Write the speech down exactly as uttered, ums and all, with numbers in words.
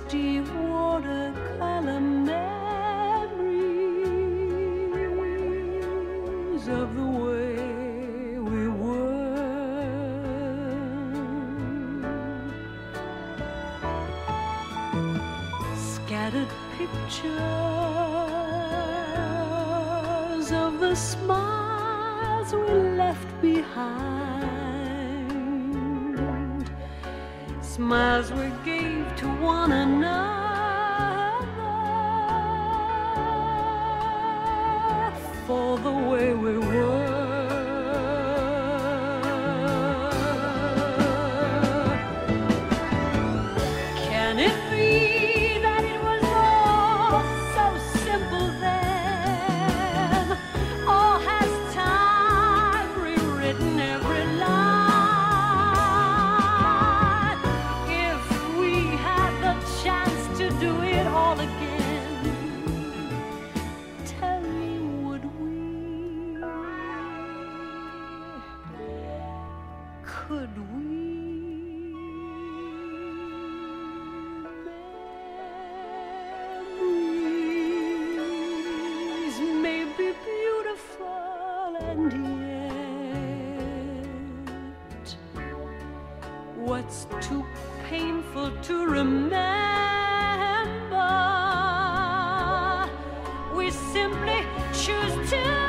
misty watercolor memories of the way we were. Scattered pictures of the smiles we left behind, smiles we gave to one another for the way we were. Can it be that it was all so simple then? Or has time rewritten every line? If we had the chance to do it all again, tell me, would we? Could we? Memories may be beautiful, and yet what's too painful to remember, we simply choose to